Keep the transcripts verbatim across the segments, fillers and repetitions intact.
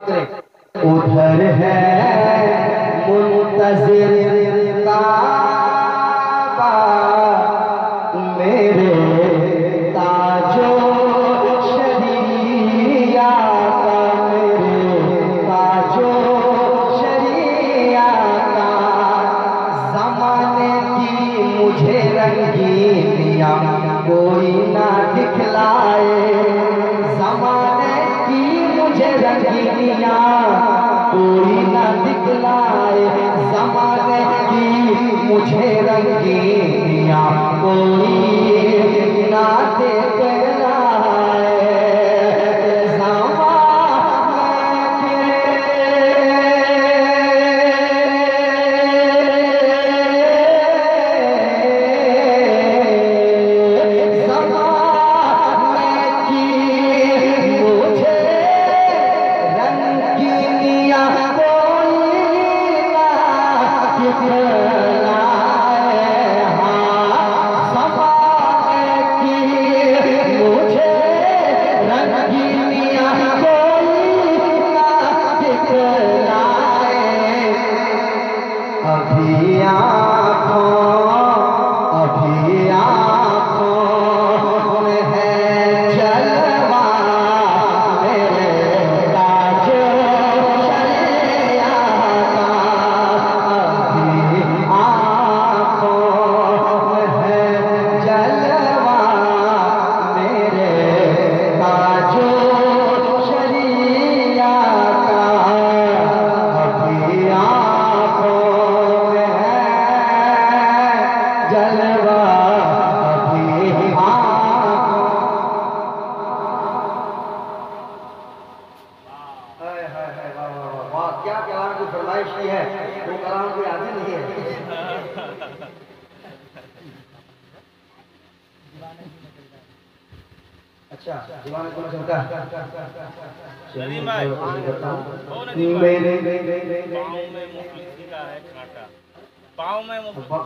उधर है मुंतज़िर काबा मेरे ताजो शरीया का, मेरे ताजो शरीया का। ज़माने की मुझे रंगीनियाँ कोई ना दिखलाए, ज़माने की मुझे रंगीनियाँ कोई ना दिखलाए, ज़माने की मुझे रंगीनियाँ कोई ना दिखलाए। अभी आँखों अभी आँखों में है जलवा मेरे ताजो शरीया का, अभी आँखों में है जलवा मेरे ताजो शरीया का, अभी आँखों जलवा अभी वाह, क्या कलाम की फरमाइश की है, वो कलाम कोई आदि नहीं है। अच्छा दीवाने कौन चलता है? पाँव में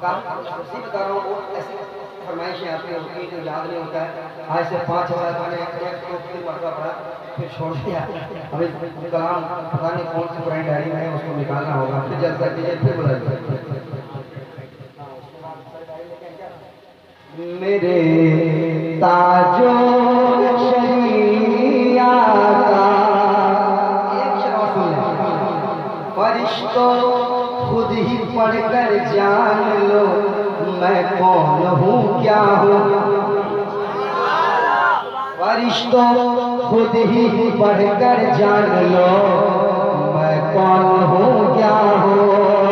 फरमाइशें आती होती जो याद नहीं होता है। आज से पाँच हजार मैंने एक मरतबा पढ़ा फिर छोड़ दिया। अभी कलाम पता नहीं कौन सी पुरानी डायरी में है, उसको निकालना होगा, फिर जल्द कीजिए, फिर बुलाइए। मेरे ताजो शरीया का एक शब्द सुन लें। फरिश्तों खुद ही पढ़कर जान लो मैं कौन हूँ क्या हूँ, फरिश्तों खुद ही पढ़कर जान लो मैं कौन हूँ क्या हूँ।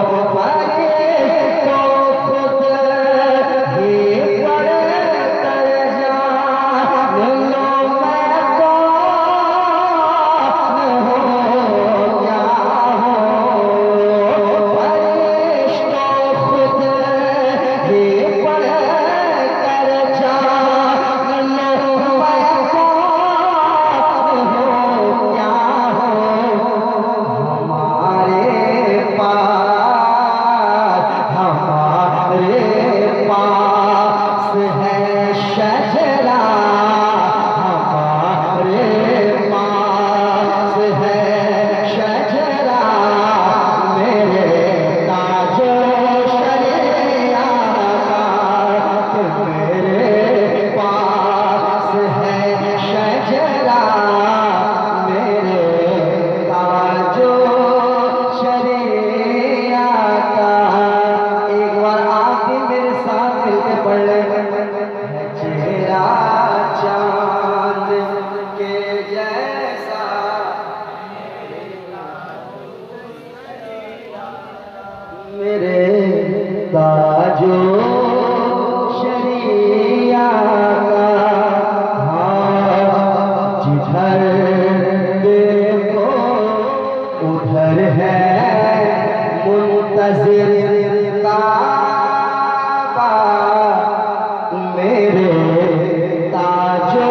मेरे ताजो शरीया का, हाँ जिधर देखो उधर है मुंतज़िर काबा मेरे ताजो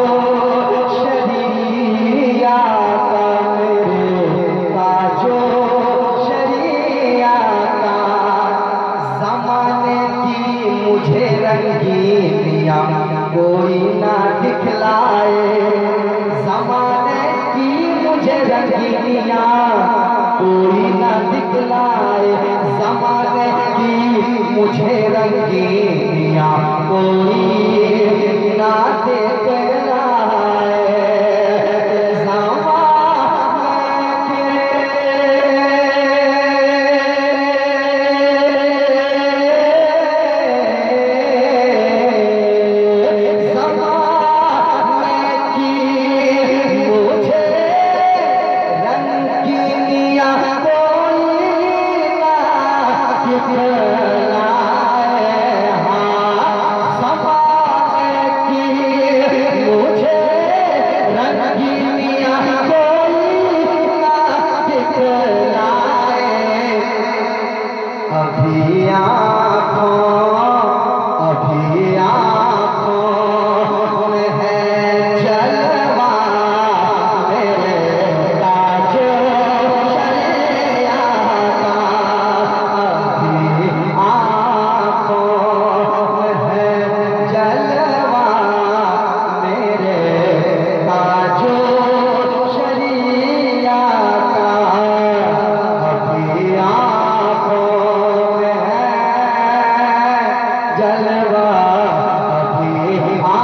शरीया का, मेरे ताजो शरीया का। ज़माने की मुझे रंगीनियाँ कोई ना दिखलाए, ज़माने की मुझे रंगीनियाँ दिखलाए ज़माने की मुझे रंगीनिया कोई ना दिखलाए अभी आँखों अभी आँखों में है जलवा मेरे ताजो शरिया का। अभी आँखों में है जलवा मेरे ताजो शरिया का। अभी जलवा अभी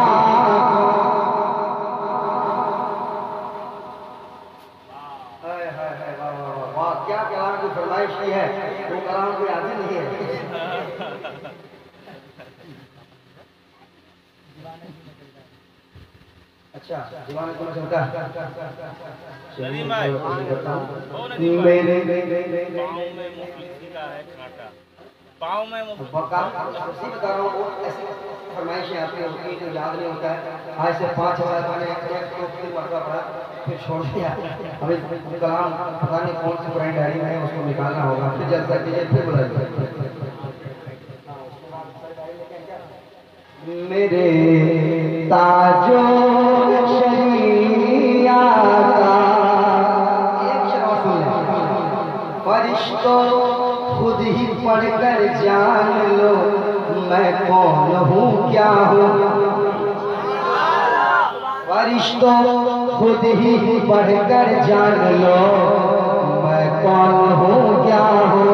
हाय हाय हाय वाह वाह वाह वाह क्या कलाम की फरमाइश की है वो कलाम कोई आती नहीं है। अच्छा दीवाने को चलता है नदीम भाई ओ नदीम भाई मेरे पाँव में मुफलिसी का है कांटा पाँव में मुफलिसी बता रहा हूँ वो ऐसी फरमाइशें आपकी होती है जो याद नहीं होता है। आज से पाँच हजार मैंने एक दो तीन मरतबा पढ़ा फिर छोड़ दिया। अभी कलाम पता नहीं कौन सी पुरानी डायरी में है उसको निकालना होगा फिर जल्द कीजिए फिर बुलाइए। मेरे ताजो शरिया का एक शब्द सुन ले। फरिश्तों खुद ही पढ़कर जान लो मैं कौन हूँ क्या हूँ। फरिश्तों खुद ही पढ़कर जान लो मैं कौन हूँ क्या हूँ।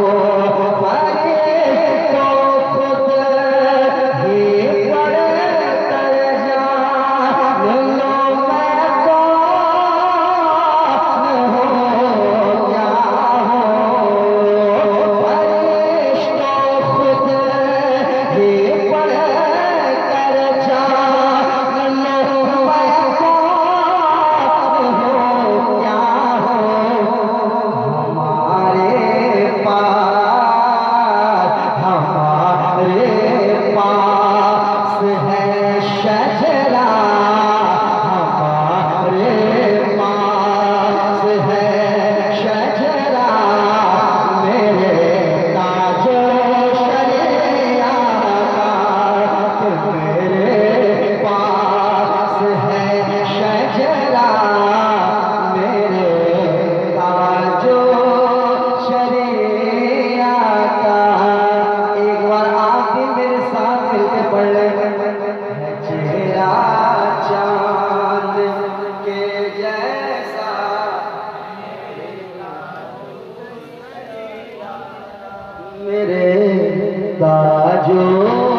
मेरे ताजो